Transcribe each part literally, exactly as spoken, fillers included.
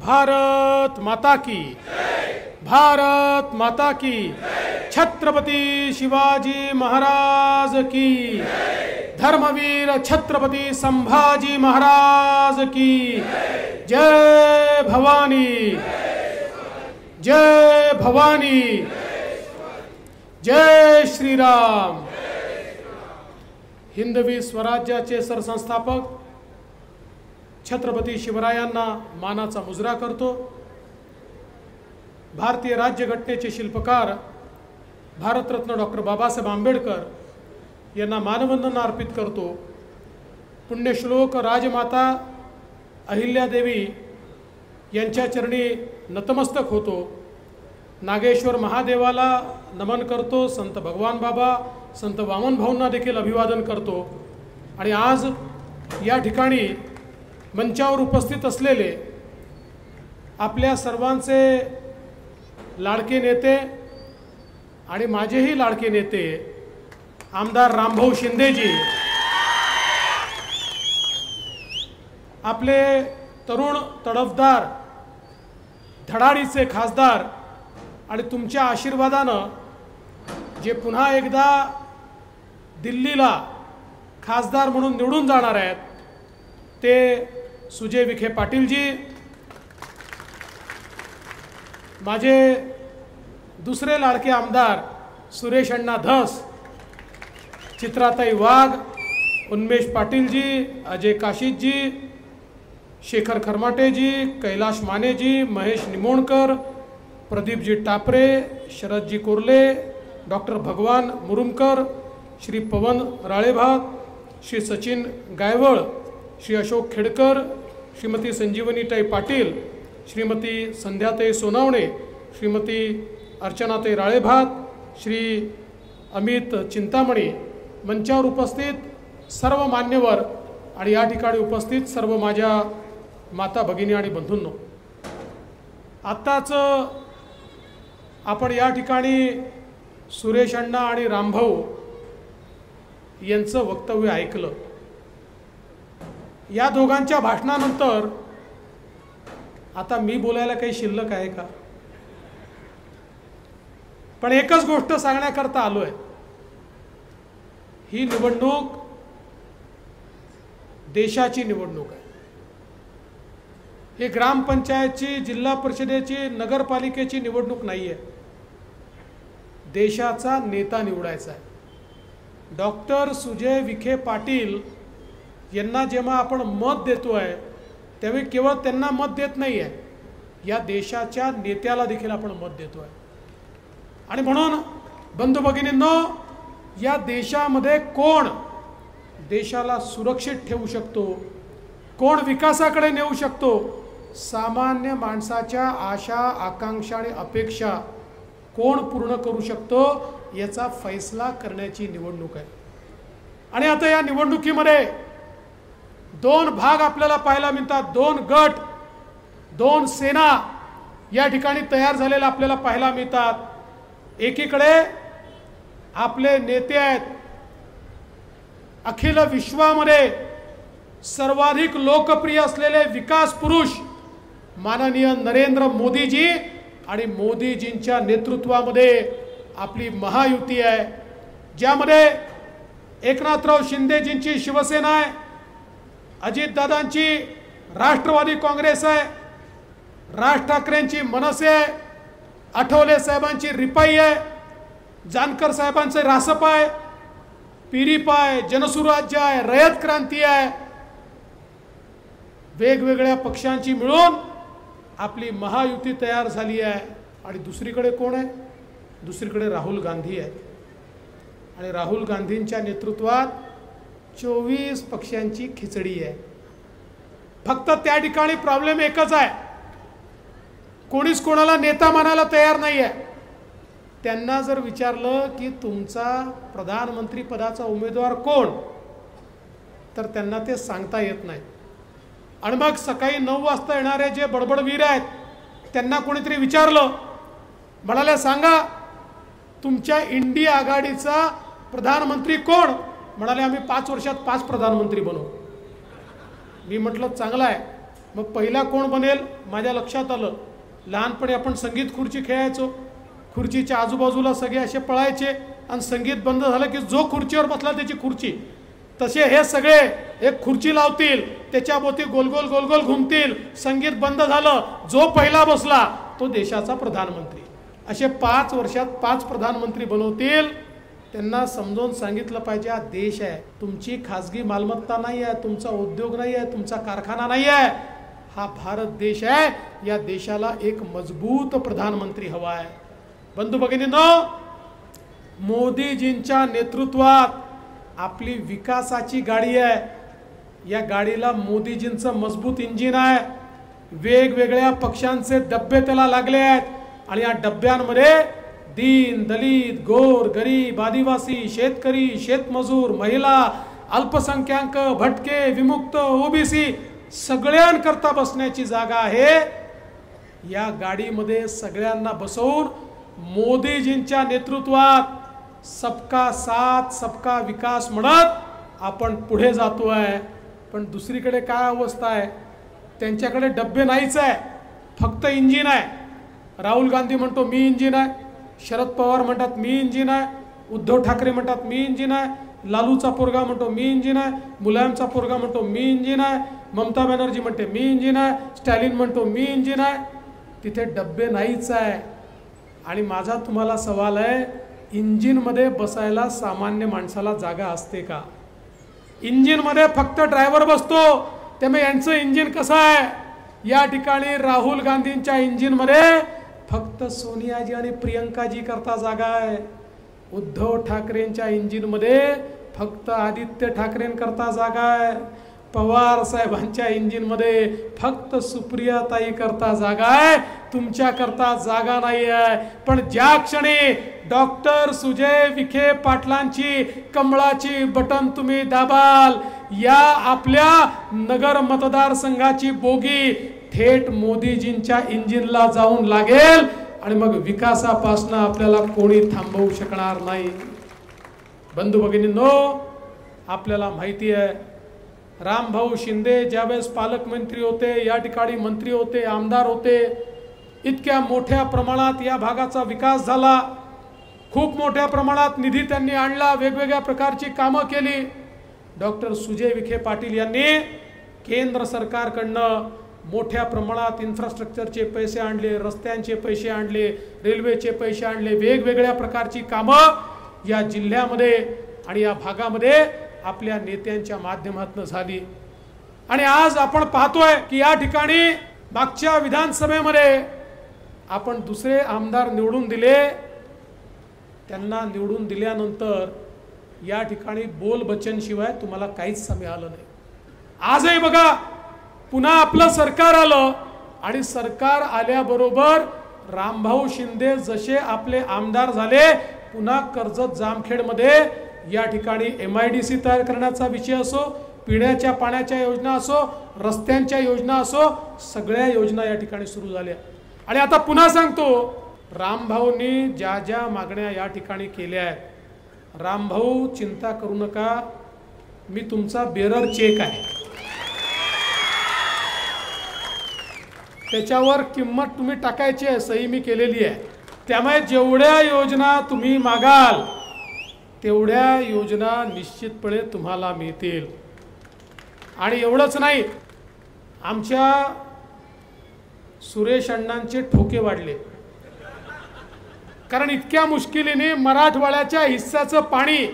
भारत माता की, भारत माता की, छत्रपति शिवाजी महाराज की, धर्मवीर छत्रपति संभाजी महाराज की, जय भवानी, जय भवानी, जय श्रीराम। हिंदवी स्वराज्याचे सरसंस्थापक छत्रपती शिवरायांना मानाचा मुजरा करतो। भारतीय राज्यघटनेचे शिल्पकार भारतरत्न डॉक्टर बाबासाहेब आंबेडकर यांना मानवंदना अर्पित करतो। पुण्यश्लोक राजमाता अहिल्यादेवी यांच्या चरणी नतमस्तक होतो। नागेश्वर महादेवाला नमन करतो। संत भगवान बाबा, संत वामन भाऊंना देखील अभिवादन करतो। आणि आज या ठिकाणी मंचावर उपस्थित असलेले आपल्या सर्वांचे लाडके नेते आणि माझेही लाडके नेते आमदार रामभाऊ शिंदेजी, आपले तरुण तडफदार धडाडीचे खासदार आणि तुमच्या आशीर्वादानं जे पुन्हा एकदा दिल्लीला खासदार म्हणून निवडून जाणार आहेत ते सुजय विखे पाटीलजी, माझे दुसरे लाडके आमदार सुरेश अण्णा धस, चित्राताई वाघ, उन्मेष पाटीलजी, अजय काशीदजी, शेखर खरमाटेजी, कैलाश मानेजी, महेश निमोणकर, प्रदीपजी टापरे, शरदजी कोरले, डॉक्टर भगवान मुरुमकर, श्री पवन राळेभाग, श्री सचिन गायवळ, श्री अशोक खेडकर, श्रीमती संजीवनीताई पाटील, श्रीमती संध्याताई सोनावणे, श्रीमती अर्चनाताई राळेभाग, श्री अमित चिंतामणी, मंचावर उपस्थित सर्व मान्यवर आणि या ठिकाणी उपस्थित सर्व माझ्या माता भगिनी आणि बंधूंनो, आत्ताच आपण या ठिकाणी सुरेश अण्णा आणि रामभाऊ यांचं वक्तव्य ऐकलं। या दोघांच्या भाषणानंतर आता मी बोलायला काही शिल्लक आहे का? पण एकच गोष्ट सांगण्याकरता आलोय, ही निवडणूक देशाची निवडणूक आहे। ही ग्रामपंचायतची, जिल्हा परिषदेची, नगरपालिकेची निवडणूक नाही आहे। देशाचा नेता निवडायचा आहे। डॉक्टर सुजय विखे पाटील यांना जेव्हा आपण मत देतोय त्यावेळी केवळ त्यांना मत देत नाही आहे, या देशाच्या नेत्याला देखील आपण मत देतोय। आणि म्हणून बंधू भगिनींनो, या देशामध्ये कोण देशाला सुरक्षित ठेवू शकतो, कोण विकासाकडे नेऊ शकतो, सामान्य माणसाच्या आशा आकांक्षा आणि अपेक्षा कोण पूर्ण करू शकतो, याचा फैसला करण्याची निवडणूक आहे। आणि आता या निवडणुकीमध्ये दोन भाग आपल्याला पाहायला मिळतात, दोन गट, दोन सेना या ठिकाणी तयार झालेल्या आपल्याला पाहायला मिळतात। एकीकडे आपले नेते आहेत, अखिल विश्वामध्ये सर्वाधिक लोकप्रिय असलेले विकास पुरुष माननीय नरेंद्र मोदीजी, आणि मोदीजींच्या नेतृत्वामध्ये आपली महायुती आहे, ज्यामध्ये एकनाथराव शिंदेजींची शिवसेना आहे, अजितदादांची राष्ट्रवादी काँग्रेस आहे, राज ठाकरेंची मनसे आहे, आठवले साहेबांची रिपाई आहे, जानकर साहेबांचे रासप आहे, पीरिप आहे, जनसुराज्य आहे, रयत क्रांती आहे। वेगवेगळ्या पक्षांची मिळून आपली महायुती तयार झाली आहे। आणि दुसरीकडे कोण आहे? दुसरीकडे राहुल गांधी आहेत, आणि राहुल गांधींच्या नेतृत्वात चोवीस पक्षांची खिचडी आहे। फक्त त्या ठिकाणी प्रॉब्लेम एकच आहे, कोणीच कोणाला नेता मानायला तयार नाही आहे। त्यांना जर विचारलं की तुमचा प्रधानमंत्री पदाचा उमेदवार कोण, तर त्यांना ते सांगता येत नाही। आणि मग सकाळी नऊ वाजता येणारे जे बडबडवीर आहेत त्यांना कोणीतरी विचारलं, म्हणाले सांगा तुमच्या इंडिया आघाडीचा प्रधानमंत्री कोण? म्हणाले आम्ही पाच वर्षात पाच प्रधानमंत्री बनवू। मी म्हटलं चांगलं आहे, मग पहिला कोण बनेल माझ्या लक्षात आलं, लहानपणी आपण संगीत खुर्ची खेळायचो, खुर्चीच्या आजूबाजूला सगळे असे पळायचे आणि संगीत बंद झालं की जो खुर्चीवर बसला त्याची खुर्ची, तसे हे सगळे एक खुर्ची लावतील, त्याच्याभोवती गोल गोल गोल गोल घुमतील, संगीत बंद झालं, जो पहिला बसला तो देशाचा प्रधानमंत्री. असे पाच वर्षात पाच प्रधानमंत्री बनवतील. त्यांना समजावून सांगितलं पाहिजे हा देश आहे, तुमची खाजगी मालमत्ता नाही आहे, तुमचा उद्योग नाही आहे, तुमचा कारखाना नाही आहे, हा भारत देश आहे. या देशाला एक मजबूत प्रधानमंत्री हवा आहे. बंधू भगिनींनो, मोदीजींच्या नेतृत्वात आपली विकासाची गाडी आहे. या गाडीला मोदीजींचं मजबूत इंजिन आहे. वेगवेगळ्या पक्षांचे डब्बे त्याला लागले आहेत आणि या डब्यांमध्ये दीन दलित गोर गरीब आदिवासी शेतकरी शेतमजूर महिला अल्पसंख्याक भटके विमुक्त ओबीसी सगळ्यांकरता बसण्याची जागा आहे. या गाडीमध्ये सगळ्यांना बसवून मोदीजींच्या नेतृत्वात सबका साथ सबका विकास म्हणत आपण पुढे जातो आहे. पण दुसरीकडे काय अवस्था आहे, त्यांच्याकडे डब्बे नाहीच आहे, फक्त इंजिन आहे. राहुल गांधी म्हणतो मी इंजिन आहे, शरद पवार म्हणतात मी इंजिन आहे, उद्धव ठाकरे म्हणतात मी इंजिन आहे, लालूचा पोरगा म्हणतो मी इंजिन आहे, मुलायमचा पोरगा म्हणतो मी इंजिन आहे, ममता बॅनर्जी म्हणते मी इंजिन आहे, स्टॅलिन म्हणतो मी इंजिन आहे. तिथे डब्बे नाहीच आहे. आणि माझा तुम्हाला सवाल आहे, इंजिनमध्ये बसायला सामान्य माणसाला जागा असते का? इंजिनमध्ये फक्त ड्रायव्हर बसतो. त्यामुळे यांचं इंजिन कसं आहे, या ठिकाणी राहुल गांधींच्या इंजिनमध्ये फक्त सोनियाजी आणि प्रियंकाजी करता जागा आहे. उद्धव ठाकरेंच्या इंजिनमध्ये फक्त आदित्य ठाकरेंकरता जागा आहे. पवार साहेबांच्या इंजिनमध्ये फक्त सुप्रियाताई करता जागा आहे, तुमच्याकरता जागा नाही आहे. पण ज्या क्षणी डॉक्टर सुजय विखे पाटलांची कमळाची बटन तुम्ही दाबाल, या आपल्या नगर मतदारसंघाची बोगी थेट मोदीजींच्या इंजिनला जाऊन लागेल आणि मग विकासापासून आपल्याला कोणी थांबवू शकणार नाही. बंधू भगिनींनो, आपल्याला माहिती आहे रामभाऊ शिंदे ज्यावेळेस पालकमंत्री होते, या ठिकाणी मंत्री होते, आमदार होते, इतक्या मोठ्या प्रमाणात या भागाचा विकास झाला. खूप मोठ्या प्रमाणात निधी त्यांनी आणला, वेगवेगळ्या प्रकारची कामं केली. डॉक्टर सुजय विखे पाटील यांनी केंद्र सरकारकडनं मोठ्या प्रमाणात इन्फ्रास्ट्रक्चरचे पैसे आणले, रस्त्यांचे पैसे आणले, रेल्वेचे पैसे आणले, वेगवेगळ्या प्रकारची कामं या जिल्ह्यामध्ये आणि या भागामध्ये आपल्या नेत्यांच्या माध्यमातून झाली. आणि आज आपण पाहतोय की या ठिकाणी मागच्या विधानसभेमध्ये आपण दुसरे आमदार निवडून दिले. त्यांना निवडून दिल्यानंतर या ठिकाणी बोल बच्चन शिवाय तुम्हाला काहीच मिळालं नाही. आजही बघा पुन्हा आपलं सरकार आलं आणि सरकार आल्याबरोबर रामभाऊ शिंदे जसे आपले आमदार झाले, पुन्हा कर्जत जामखेडमध्ये या ठिकाणी एम आय डी सी तयार करण्याचा विषय असो, पिण्याच्या पाण्याच्या योजना असो, रस्त्यांच्या योजना असो, सगळ्या योजना या ठिकाणी सुरू झाल्या. आणि आता पुन्हा सांगतो, रामभाऊंनी ज्या ज्या मागण्या या ठिकाणी केल्या आहेत, रामभाऊ चिंता करू नका, मी तुमचा बेरर चेक आहे, त्याच्यावर किंमत तुम्ही टाकायची आहे, सही मी केलेली आहे. त्यामुळे जेवढ्या योजना तुम्ही मागाल तेवढ्या योजना निश्चितपणे तुम्हाला मिळतील. आणि एवढंच नाही, आमच्या सुरेश अण्णांचे ठोके वाढले, कारण इतक्या मुश्किलीने मराठवाड्याच्या हिस्साचं पाणी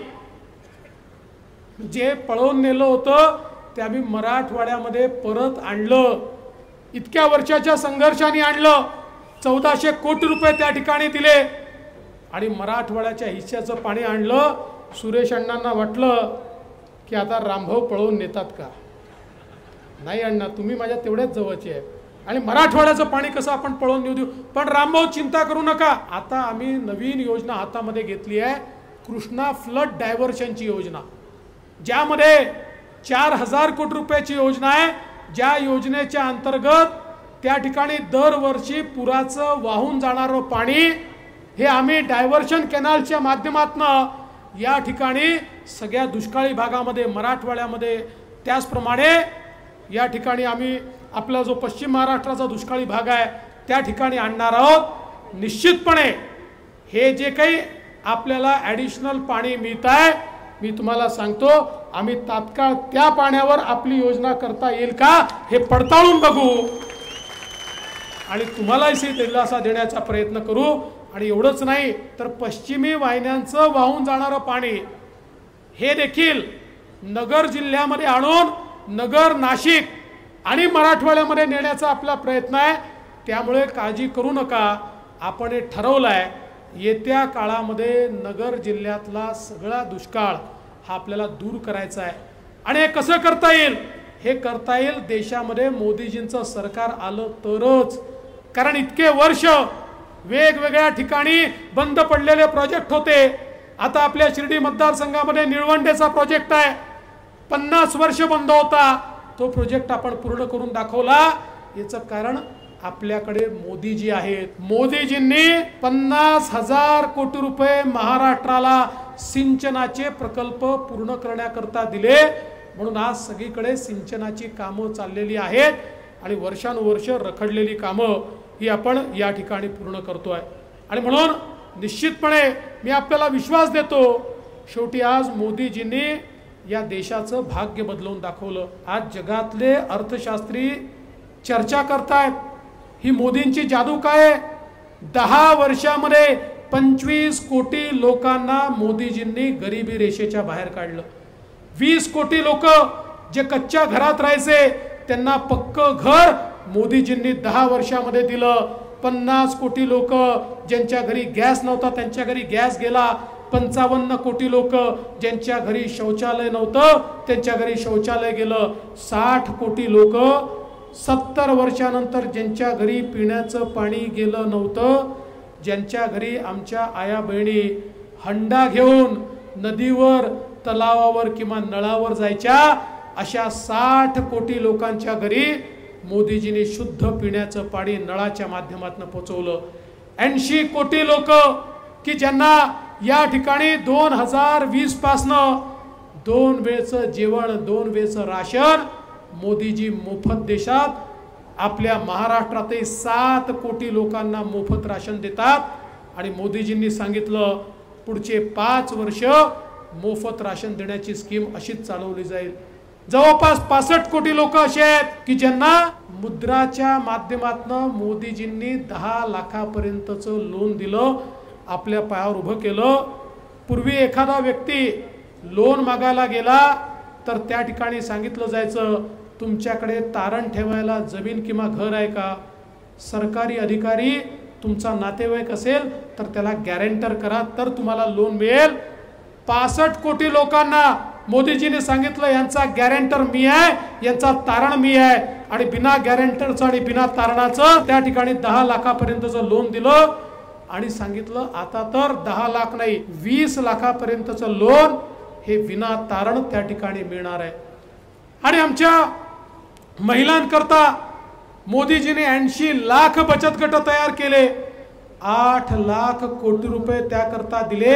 जे पळवून नेलं होतं ते आम्ही मराठवाड्यामध्ये परत आणलं. इतक्या वर्षाच्या संघर्षाने आणलं. चौदाशे कोटी रुपये त्या ठिकाणी दिले आणि मराठवाड्याच्या हिस्साचं पाणी आणलं. सुरेश अण्णांना वाटलं की आता रामभाऊ पळवून नेतात का? नाही अण्णा, तुम्ही माझ्या तेवढ्याच जवळचे आहे आणि मराठवाड्याचं पाणी कसं आपण पळवून नेऊ देऊ. पण रामभाऊ चिंता करू नका, आता आम्ही नवीन योजना हातामध्ये घेतली आहे, कृष्णा फ्लड डायव्हर्शनची योजना, ज्यामध्ये चार हजार कोटी रुपयाची योजना आहे. ज्या योजनेच्या अंतर्गत त्या ठिकाणी दरवर्षी पुराचं वाहून जाणारं पाणी हे आम्ही डायव्हर्शन कॅनलच्या माध्यमातून या ठिकाणी सगळ्या दुष्काळी भागामध्ये, मराठवाड्यामध्ये, त्याचप्रमाणे या ठिकाणी आम्ही आपला जो पश्चिम महाराष्ट्राचा दुष्काळी भाग आहे त्या ठिकाणी आणणार आहोत। निश्चितपणे हे जे काही आपल्याला ॲडिशनल पाणी मिळत आहे, मी तुम्हाला सांगतो आम्ही तात्काळ त्या पाण्यावर आपली योजना करता येईल का हे पडताळून बघू आणि तुम्हालाही दिलासा देण्याचा प्रयत्न करू। आणि एवढंच नाही तर पश्चिमी वाहिन्यांचं वाहून जाणारं पाणी हे देखील नगर जिल्ह्यामध्ये आणून नगर, नाशिक आणि मराठवाड्यामध्ये नेण्याचा आपला प्रयत्न आहे। त्यामुळे काळजी करू नका, आपण हे ठरवलं आहे येत्या काळामध्ये नगर जिल्ह्यातला सगळा दुष्काळ हा आपल्याला दूर करायचा आहे। आणि हे कसं करता येईल? हे करता येईल देशामध्ये मोदीजींचं सरकार आलं तरच। कारण इतके वर्ष वेगवेगळ्या ठिकाणी बंद पडलेले प्रोजेक्ट होते। आता आपल्या शिर्डी मतदारसंघामध्ये निळवंडेचा प्रोजेक्ट आहे, पन्नास वर्ष बंद होता, तो प्रोजेक्ट आपण पूर्ण करून दाखवला। याचं कारण आपल्याकडे मोदीजी आहेत। मोदीजींनी पन्नास हजार कोटी रुपये महाराष्ट्राला सिंचनाचे प्रकल्प पूर्ण करण्याकरता दिले, म्हणून आज सगळीकडे सिंचनाची कामं चाललेली आहेत आणि वर्षानुवर्ष रखडलेली कामं ही आपण या ठिकाणी पूर्ण करतोय। आणि म्हणून निश्चितपणे मी आपल्याला विश्वास देतो, शेवटी आज मोदीजींनी या देशाचं भाग्य बदलवून दाखवलं। आज जगातले अर्थशास्त्री चर्चा करतायत ही मोदींची जादू काय? दहा वर्षामध्ये पंचवीस कोटी लोकांना मोदीजींनी गरिबी रेषेच्या बाहेर काढलं। वीस कोटी लोक जे कच्च्या घरात राहायचे त्यांना पक्क घर मोदीजींनी दहा वर्षामध्ये दिलं। पन्नास कोटी लोक ज्यांच्या घरी गॅस नव्हता त्यांच्या घरी गॅस गेला। पंचावन्न कोटी लोक ज्यांच्या घरी शौचालय नव्हतं त्यांच्या घरी शौचालय गेलं। साठ कोटी लोक सत्तर वर्षानंतर ज्यांच्या घरी पिण्याचं पाणी गेलं नव्हतं, ज्यांच्या घरी आमच्या आया बहिणी हंडा घेऊन नदीवर, तलावावर किंवा नळावर जायच्या, अशा साठ कोटी लोकांच्या घरी मोदीजींनी शुद्ध पिण्याचं पाणी नळाच्या माध्यमातून पोहोचवलं। ऐंशी कोटी लोक की ज्यांना या ठिकाणी दोन हजार वीस पासनं दोन वेळचं जेवण, दोन वेळचं राशन मोदीजी मोफत देशात आपल्या महाराष्ट्रातही सात कोटी लोकांना मोफत राशन देतात। आणि मोदीजींनी सांगितलं पुढचे पाच वर्ष मोफत राशन देण्याची स्कीम अशीच चालवली जाईल। जवळपास पासष्ट कोटी लोक असे आहेत की ज्यांना मुद्राच्या माध्यमातून मोदीजींनी दहा लाखापर्यंतचं लोन दिलं, आपल्या पायावर उभं केलं। पूर्वी एखादा व्यक्ती लोन मागायला गेला तर त्या ठिकाणी सांगितलं जायचं तुमच्याकडे तारण ठेवायला जमीन किंवा घर आहे का? सरकारी अधिकारी तुमचा नातेवाईक असेल तर त्याला गॅरेंटर करा तर तुम्हाला लोन मिळेल। पासष्ट कोटी लोकांना मोदीजीने सांगितलं यांचा गॅरेंटर मी आहे, यांचा तारण मी आहे, आणि बिना गॅरेंटरचं आणि बिना तारणाचं त्या ठिकाणी दहा लाखापर्यंतचं लोन दिलं आणि सांगितलं आता तर दहा लाख नाही वीस लाखापर्यंतचं लोन हे विना तारण त्या ठिकाणी मिळणार आहे। आणि आमच्या महिलांकरता मोदीजीने ऐंशी लाख बचत गट तयार केले, आठ लाख कोटी रुपये त्याकरता दिले,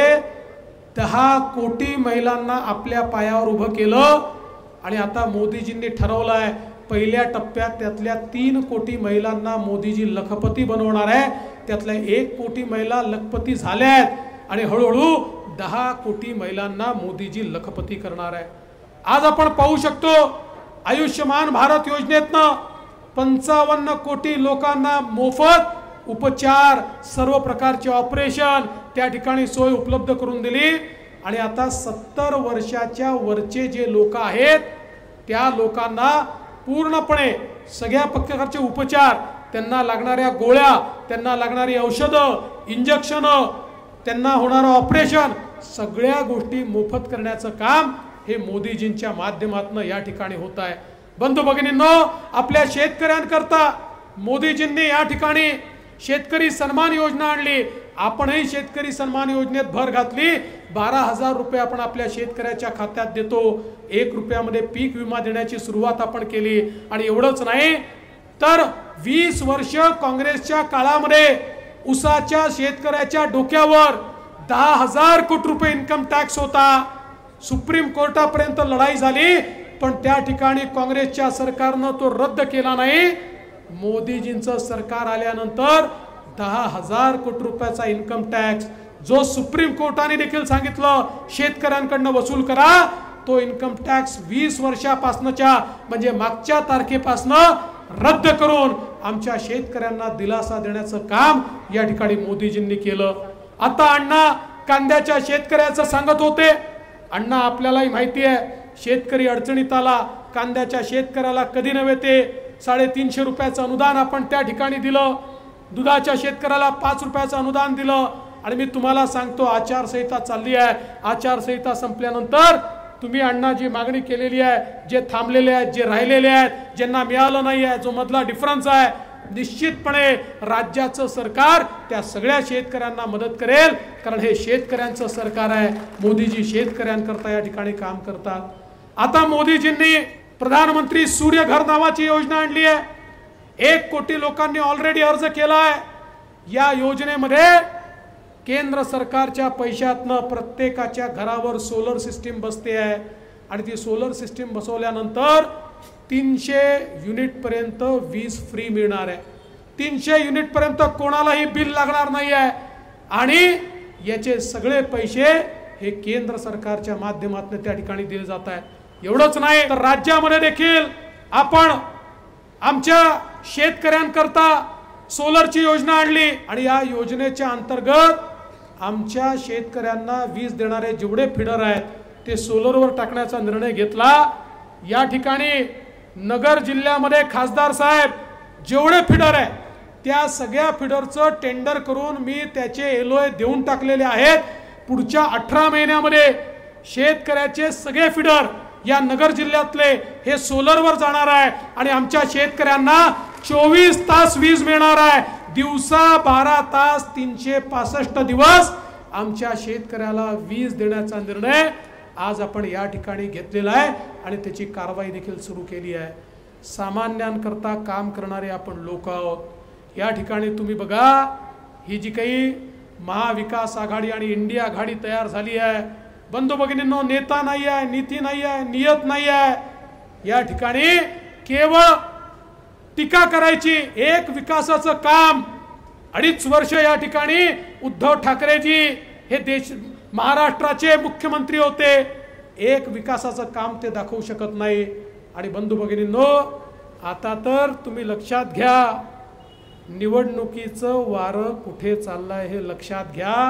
दहा कोटी महिलांना आपल्या पायावर उभं केलं। आणि आता मोदीजींनी ठरवलं आहे पहिल्या टप्प्यात त्यातल्या तीन कोटी महिलांना मोदीजी लखपती बनवणार आहे, त्यातल्या एक कोटी महिला लखपती झाल्या आहेत आणि हळूहळू दहा कोटी महिलांना मोदीजी लखपती करणार आहे। आज आपण पाहू शकतो आयुष्यमान भारत योजनेतनं पंचावन्न कोटी लोकांना मोफत उपचार, सर्व प्रकारचे ऑपरेशन त्या ठिकाणी सोय उपलब्ध करून दिली। आणि आता सत्तर वर्षाच्या वरचे जे लोक आहेत त्या लोकांना पूर्णपणे सगळ्या प्रकारचे उपचार, त्यांना लागणाऱ्या गोळ्या, त्यांना लागणारी औषधं, इंजेक्शनं, त्यांना होणारं ऑपरेशन, सगळ्या गोष्टी मोफत करण्याचं काम हे मोदीजींच्या माध्यमातून या ठिकाणी होत आहे। बंधू भगिनींनो, आपल्या शेतकऱ्यांकरता मोदीजींनी या ठिकाणी शेतकरी सन्मान योजना आणली। आपणही शेतकरी सन्मान योजनेत भर घातली, बारा हजार रुपये आपण आपल्या शेतकऱ्याच्या खात्यात देतो। एक रुपयामध्ये पीक विमा देण्याची सुरुवात आपण केली। आणि एवढंच नाही तर वीस वर्ष काँग्रेसच्या काळामध्ये उसाच्या शेतकऱ्याच्या डोक्यावर दहा हजार कोटी रुपये इन्कम टॅक्स होता। सुप्रीम कोर्टापर्यंत लढाई झाली पण त्या ठिकाणी काँग्रेसच्या सरकारनं तो रद्द केला नाही। मोदीजींचं सरकार आल्यानंतर दहा हजार कोटी रुपयाचा इन्कम टॅक्स जो सुप्रीम कोर्टाने देखील सांगितलं शेतकऱ्यांकडनं वसूल करा, तो इन्कम टॅक्स वीस वर्षापासनच्या म्हणजे मागच्या तारखेपासनं रद्द करून आमच्या शेतकऱ्यांना दिलासा देण्याचं काम या ठिकाणी मोदीजींनी केलं। आता अण्णा कांद्याच्या शेतकऱ्याचं सांगत होते, अण्णा आपल्यालाही माहिती आहे शेतकरी अडचणीत आला, कांद्याच्या शेतकऱ्याला कधी नव्हे ते साडेतीनशे रुपयाचं अनुदान आपण त्या ठिकाणी दिलं, दुधाच्या शेतकऱ्याला पाच रुपयाचं अनुदान दिलं। आणि मी तुम्हाला सांगतो आचारसंहिता चालली आहे, आचारसंहिता संपल्यानंतर तुम्ही अण्णा जी मागणी केलेली आहे, जे थांबलेले आहेत, जे राहिलेले आहेत, ज्यांना मिळालं नाही आहे, जो मधला डिफरन्स आहे, निश्चितपणे राज्याचं सरकार त्या सगळ्या शेतकऱ्यांना मदत करेल, कारण हे शेतकऱ्यांचं सरकार आहे। मोदीजी शेतकऱ्यांकरता या ठिकाणी काम करतात। आता मोदीजींनी प्रधानमंत्री सूर्यघर नावाची योजना आणली आहे, एक कोटी लोकांनी ऑलरेडी अर्ज केला आहे। या योजनेमध्ये केंद्र सरकारच्या पैशातनं प्रत्येकाच्या घरावर सोलर सिस्टीम बसते आहे आणि ती सोलर सिस्टीम बसवल्यानंतर तीनशे युनिट पर्यंत वीज फ्री मिळणार आहे। तीनशे युनिट पर्यंत कोणालाही बिल लागणार नाही आहे आणि याचे सगळे पैसे हे केंद्र सरकारच्या माध्यमातून त्या ठिकाणी दिले जात आहेत। एवढंच नाही तर राज्यामध्ये देखील आपण आमच्या शेतकऱ्यांकरता सोलरची योजना आणली आणि या योजनेच्या अंतर्गत आमच्या शेतकऱ्यांना वीज देणारे जेवढे फिडर आहेत ते सोलरवर टाकण्याचा निर्णय घेतला। या ठिकाणी नगर जिल्ह्यामध्ये खासदार साहेब जेवढे फिडर आहेत त्या सगळ्या फिडरचं टेंडर करून मी त्याचे एलओए देऊन टाकलेले आहेत। पुढच्या अठरा महिन्यामध्ये शेतकऱ्याचे सगळे फिडर या नगर जिल्ह्यातले हे सोलरवर जाणार आहे आणि आमच्या शेतकऱ्यांना चोवीस तास वीज मिळणार आहे। दिवसा बारा तास तीनशे पासष्ट दिवस आमच्या शेतकऱ्याला वीज देण्याचा निर्णय आज आपण या ठिकाणी घेतलेला आहे आणि त्याची कारवाई देखील सुरू केली आहे। सामान्यांकरता काम करणारे आपण लोक आहोत। या ठिकाणी तुम्ही बघा ही जी काही महाविकास आघाडी आणि इंडिया आघाडी तयार झाली आहे, बंधू भगिनींनो, नेता नाही आहे, नीती नाही आहे, नियत नाही आहे। या ठिकाणी केवळ टीका करायची, एक विकासाचं काम अडीच वर्ष या ठिकाणी उद्धव ठाकरेजी हे देश महाराष्ट्राचे मुख्यमंत्री होते, एक विकासाचं काम ते दाखवू शकत नाही। आणि बंधू भगिनींनो, आता तर तुम्ही लक्षात घ्या निवडणुकीचं वारं कुठे चाललंय हे लक्षात घ्या।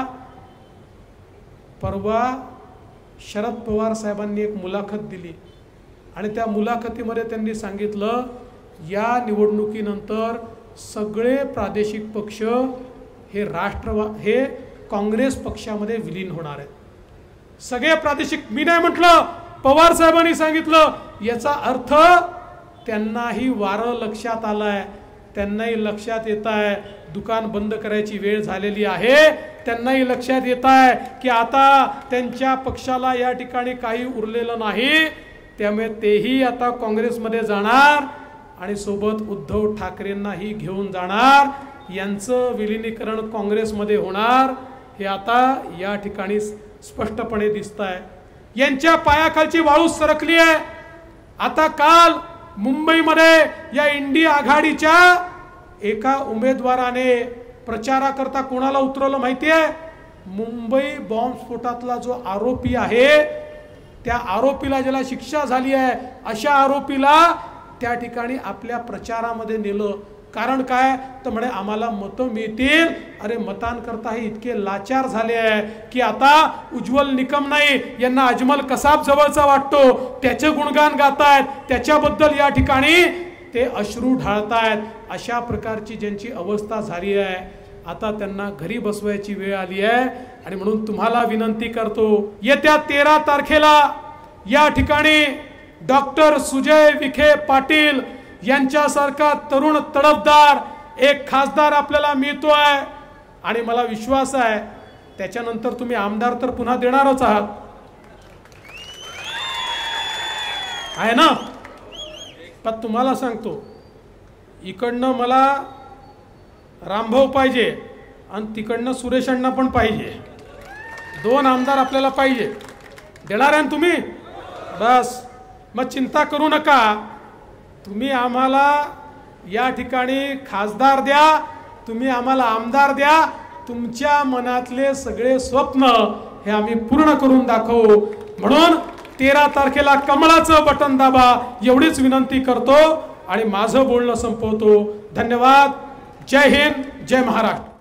परवा शरद पवार साहेबांनी एक मुलाखत दिली आणि त्या मुलाखतीमध्ये त्यांनी सांगितलं या निवडणुकीनंतर सगळे प्रादेशिक पक्ष हे राष्ट्रवा हे काँग्रेस पक्षामध्ये विलीन होणार आहेत। सगळे प्रादेशिक, मी नाही म्हटलं, पवार साहेबांनी सांगितलं। याचा अर्थ त्यांनाही वारं लक्षात आलंय, त्यांनाही लक्षात येत आहे दुकान बंद करायची वेळ झालेली आहे, त्यांनाही लक्षात येत आहे की आता त्यांच्या पक्षाला या ठिकाणी काही उरलेलं नाही, त्यामुळे तेही आता काँग्रेसमध्ये जाणार आणि सोबत उद्धव ठाकरेंनाही घेऊन जाणार, यांचं विलीनीकरण काँग्रेसमध्ये होणार हे आता या ठिकाणी स्पष्टपणे दिसत आहे। यांच्या पायाखालची वाळू सरकली आहे। आता काल मुंबईमध्ये या इंडिया आघाडीच्या एका उमेदवाराने प्रचाराकरता कोणाला उतरवलं माहिती आहे? मुंबई बॉम्बस्फोटातला जो आरोपी आहे त्या आरोपीला ज्याला शिक्षा झाली आहे अशा आरोपीला त्या ठिकाणी आपल्या प्रचारामध्ये नेलं। कारण काय तर म्हणे आम्हाला मतं मिळतील। अरे मतांकरता हे इतके लाचार झाले आहे की आता उज्ज्वल निकम नाही यांना अजमल कसाब जवळचा वाटतो, त्याचे गुणगान गातायत, त्याच्याबद्दल या ठिकाणी ते अश्रू ढाळतायत। अशा प्रकारची ज्यांची अवस्था झाली आहे आता त्यांना घरी बसवायची वेळ आली आहे। आणि म्हणून तुम्हाला विनंती करतो, येत्या तेरा तारखेला या ठिकाणी डॉक्टर सुजय विखे पाटील यांच्यासारखा तरुण तडफदार एक खासदार आपल्याला मिळतो आहे आणि मला विश्वास आहे त्याच्यानंतर तुम्ही आमदार तर पुन्हा देणारच आहात, आहे ना? पण तुम्हाला सांगतो इकडनं मला रामभाऊ पाहिजे आणि तिकडनं सुरेश अण्णा पण पाहिजे, दोन आमदार आपल्याला पाहिजे। देणार आहे तुम्ही? बस मग चिंता करू नका, तुम्ही आम्हाला या ठिकाणी खासदार द्या, तुम्ही आम्हाला आमदार द्या, तुमच्या मनातले सगळे स्वप्न हे आम्ही पूर्ण करून दाखवू. म्हणून तेरा तारखेला कमळाचं बटन दाबा एवढीच विनंती करतो आणि माझं बोलणं संपवतो. धन्यवाद. जय हिंद, जय महाराष्ट्र.